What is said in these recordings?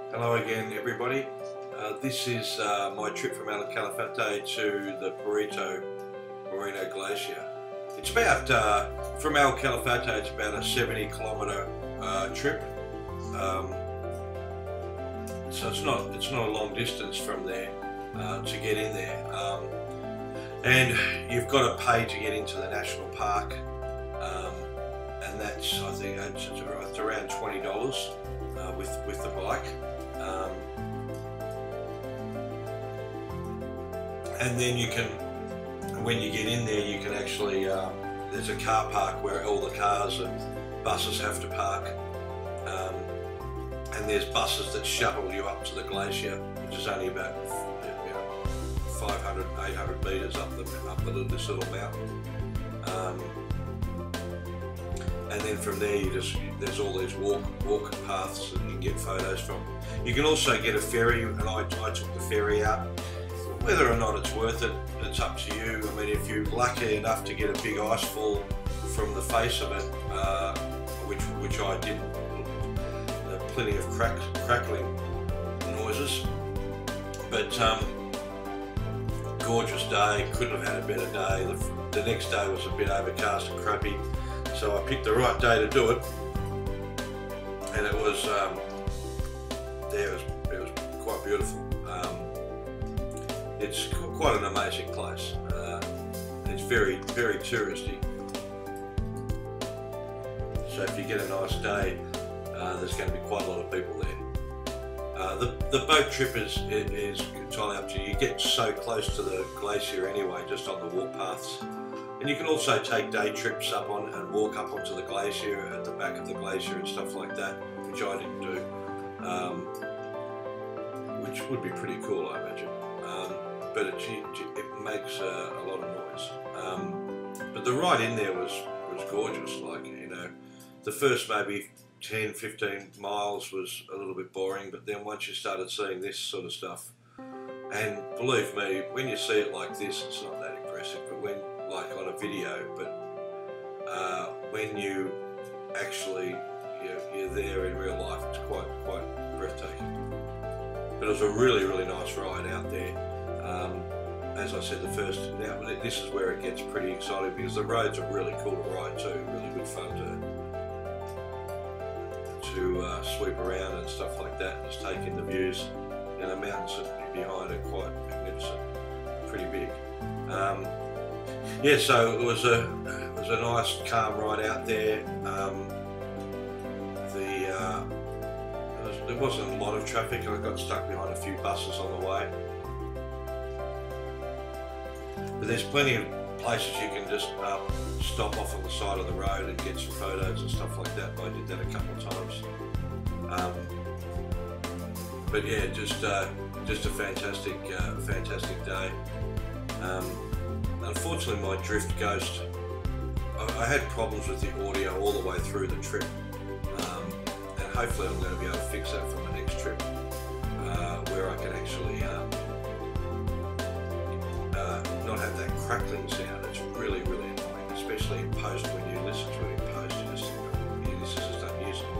Hello again, everybody. This is my trip from Calafate to the Perito Moreno Glacier. It's about, from Calafate, it's about a 70-kilometre trip. So it's not a long distance from there to get in there. And you've got to pay to get into the national park, and that's, I think, it's around $20 with the bike. And then you can, when you get in there, you can actually, there's a car park where all the cars and buses have to park. And there's buses that shuttle you up to the glacier, which is only about 500, 800 metres up this little mountain. And then from there, there's all these walk paths that you can get photos from. You can also get a ferry, and I took the ferry out. Whether or not it's worth it, it's up to you. I mean, if you're lucky enough to get a big icefall from the face of it, which I did, plenty of crackling noises. But gorgeous day, couldn't have had a better day. The next day was a bit overcast and crappy, so I picked the right day to do it. And it was, it was quite beautiful. It's quite an amazing place. It's very, very touristy. So if you get a nice day, there's going to be quite a lot of people there. The boat trip is entirely up to you. You get so close to the glacier anyway, just on the walk paths. And you can also take day trips up on and walk up onto the glacier at the back of the glacier and stuff like that, which I didn't do, which would be pretty cool, I imagine. But it makes a lot of noise. But the ride in there was gorgeous. Like, you know, the first maybe 10, 15 miles was a little bit boring, but then once you started seeing this sort of stuff, and believe me, when you see it like this, it's not that impressive, but when, like on a video, but when you actually, you're there in real life, it's quite breathtaking. But it was a really, really nice ride out there. As I said, now this is where it gets pretty exciting, because the roads are really cool to ride too, really good fun to sweep around and stuff like that, and just take in the views. And the mountains behind are quite magnificent, pretty big. Yeah, so it was a nice calm ride out there. There wasn't a lot of traffic, and I got stuck behind a few buses on the way. But there's plenty of places you can just stop off on the side of the road and get some photos and stuff like that. I did that a couple of times. But yeah, just a fantastic day. Unfortunately, my drift ghost, I had problems with the audio all the way through the trip, and hopefully I'm going to be able to fix that for my next trip, where I can actually not have that crackling sound. It's really, really annoying, especially in post. When you listen to it in post, this is just unusable.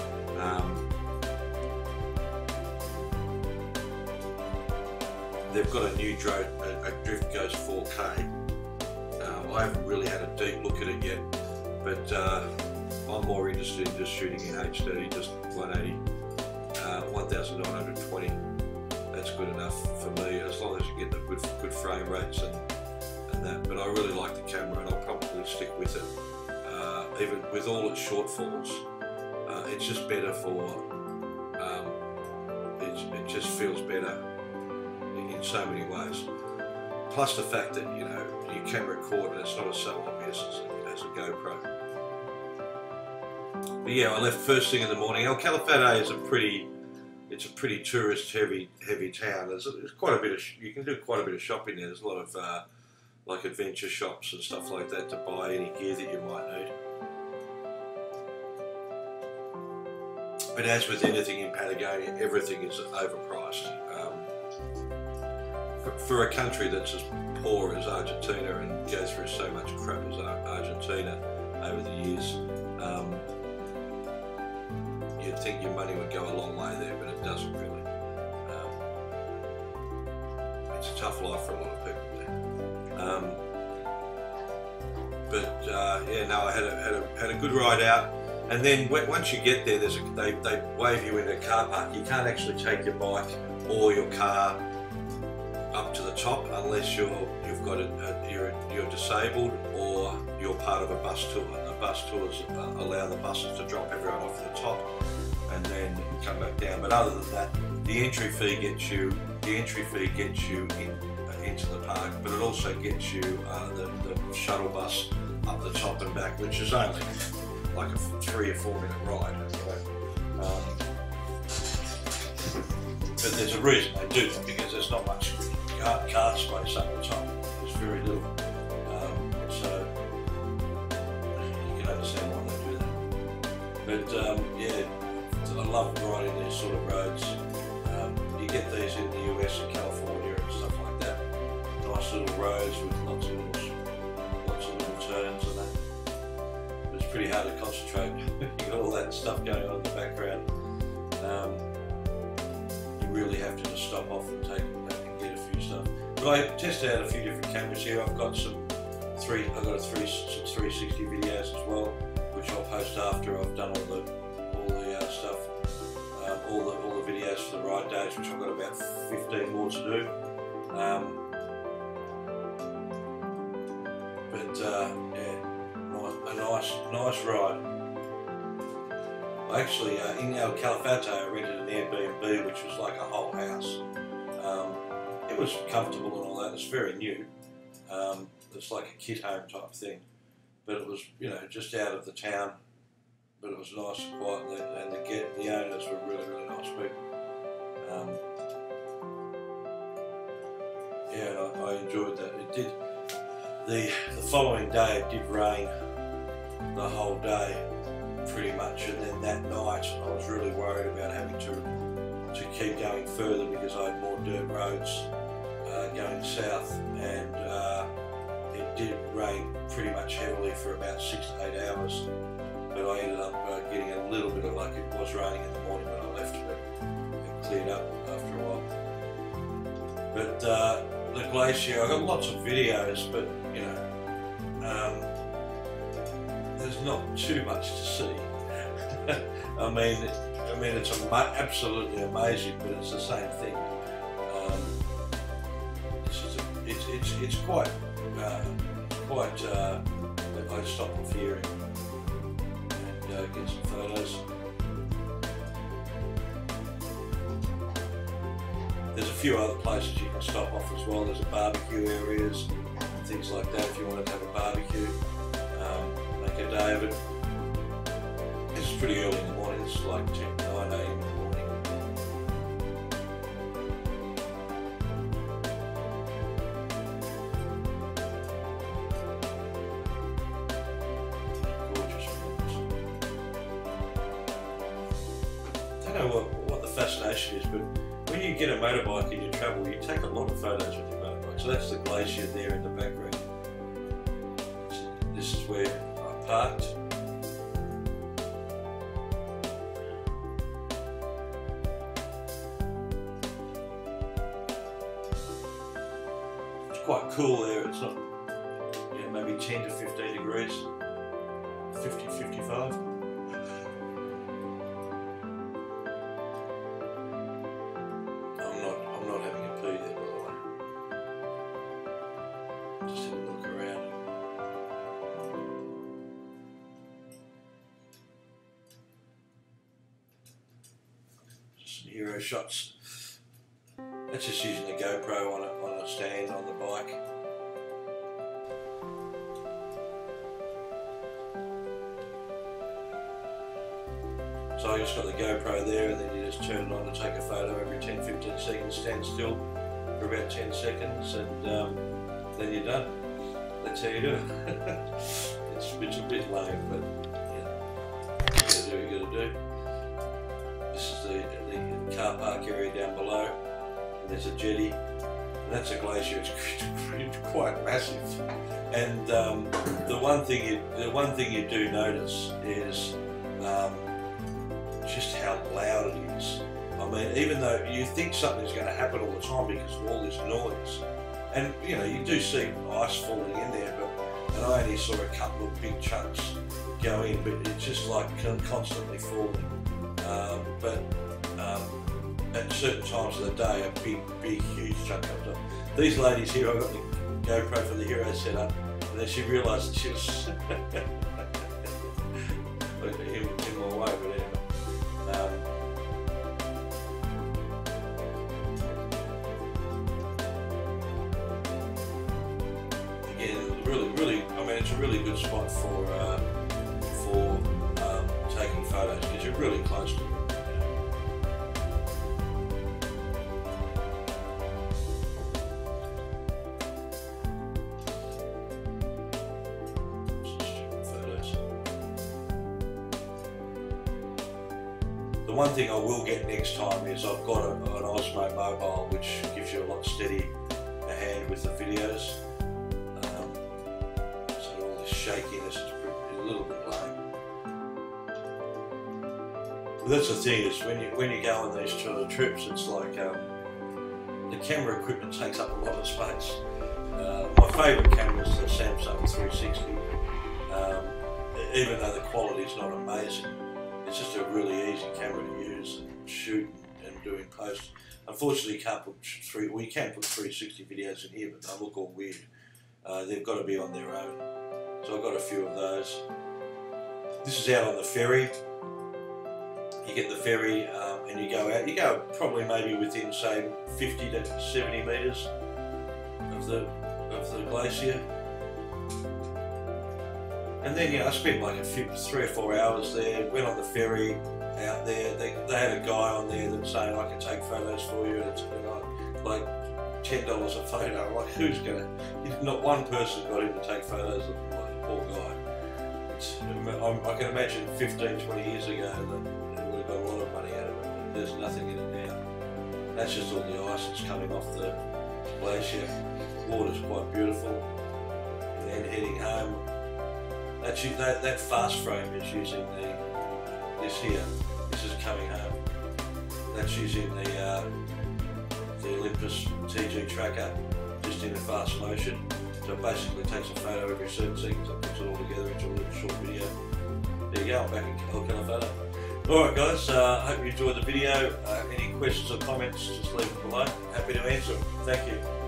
They've got a new Drift Ghost 4K. I haven't really had a deep look at it yet, but I'm more interested in just shooting in HD, just 180, 1920. That's good enough for me, as long as you get the good frame rates and that. But I really like the camera, and I'll probably stick with it. Even with all its shortfalls, it's just better for. It just feels better in so many ways. Plus the fact that, you know, you can record and it's not so obvious as a GoPro. But yeah, I left first thing in the morning. Calafate is it's a pretty tourist heavy town. There's quite a bit of, you can do quite a bit of shopping there. There's a lot of like adventure shops and stuff like that to buy any gear that you might need. But as with anything in Patagonia, everything is overpriced. For a country that's as poor as Argentina and goes through so much crap as Argentina over the years, you'd think your money would go a long way there, but it doesn't really. It's a tough life for a lot of people there. Yeah, no, I had a good ride out, and then once you get there, they wave you into a car park. You can't actually take your bike or your car up to the top unless you're disabled or you're part of a bus tour. And the bus tours allow the buses to drop everyone off the top and then come back down. But other than that, the entry fee gets you into the park, but it also gets you the shuttle bus up the top and back, which is only like a 3 or 4 minute ride. But there's a reason they do that, because there's not much car space up the top. There's very little. So you can understand why they do that. But yeah, I love riding these sort of roads. You get these in the US and California and stuff like that. Nice little roads with lots of little turns and that. But it's pretty hard to concentrate. You've got all that stuff going on in the background. You really have to just stop off and take and get a few stuff. But I tested out a few different cameras here. I've got some 360 videos as well, which I'll post after I've done all the stuff. All the videos for the ride days, which I've got about 15 more to do. Yeah, a nice ride. Actually, in our Calafate, I rented an Airbnb, which was like a whole house. It was comfortable and all that. It's very new. It's like a kit home type thing, but it was, you know, just out of the town. But it was nice and quiet, and the owners were really nice people. Yeah, I enjoyed that. It did. The following day it did rain the whole day, pretty much, and then that night I was really worried about having to keep going further because I had more dirt roads going south, and it did rain pretty much heavily for about 6 to 8 hours. But I ended up getting a little bit of luck. It was raining in the morning when I left, but it cleared up after a while. But the glacier, I got lots of videos, but you know, there's not too much to see. I mean, it's absolutely amazing, but it's the same thing. It's quite. I stop off here and get some photos. There's a few other places you can stop off as well. There's a barbecue areas and things like that if you wanted to have a barbecue. Make a day of it. This is pretty early in the morning. It's like 9 AM in the morning. I don't know what the fascination is, but when you get a motorbike and you travel, you take a lot of photos with your motorbike. So that's the glacier there in the background. This is where I parked. It's quite cool there. It's not, maybe 10 to 15 degrees, 50, 55. I'm not having a pee there, by the way. Just have a look around. Just some hero shots. That's just using the GoPro on a stand on the bike. So I just got the GoPro there, and then you just turn it on to take a photo every 10-15 seconds, stand still for about 10 seconds, and then you're done. That's how you do it. It's a bit lame, but you gotta do what you gotta do. This is the car park area down below, and there's a jetty, and that's a glacier. It's quite massive. And the one thing you do notice is just how loud it is. I mean, even though you think something's going to happen all the time because of all this noise, and you know, you do see ice falling in there, and I only saw a couple of big chunks go in, but it's just like constantly falling. At certain times of the day, a big, huge chunk comes up. These ladies here, I got the GoPro for the Hero set up, and then she realised that she was in my way, but anyway. Again, really, I mean, it's a really good spot for taking photos because you're really close to it. The one thing I will get next time is I've got an Osmo mobile which gives you a lot steady a hand with the videos. So all this shakiness is a little bit lame. But that's the thing, is when you go on these sort of trips, it's like the camera equipment takes up a lot of space. My favourite camera is the Samsung 360. Even though the quality is not amazing, it's just a really easy camera to use and shoot and doing posts. Unfortunately, you can't put we can put 360 videos in here, but they look all weird. They've got to be on their own. So I've got a few of those. This is out on the ferry. You get the ferry and you go out. You go probably maybe within, say, 50 to 70 metres of the glacier. And then, you know, I spent like 3 or 4 hours there, went on the ferry out there. They had a guy on there that saying, I can take photos for you, and it's like $10 a photo. I'm like, who's gonna? Not one person got him to take photos of the poor guy. I can imagine 15, 20 years ago that they would have got a lot of money out of it, but there's nothing in it now. That's just all the ice that's coming off the glacier. The water's quite beautiful. And then heading home. That fast frame is using this here. This is coming home. That's using the Olympus TG tracker, just in a fast motion. So it basically takes a photo every certain seconds and puts it all together into a little short video. There you go, I'm back in Calafate. Alright guys, I hope you enjoyed the video. Any questions or comments, just leave them below. Happy to answer them. Thank you.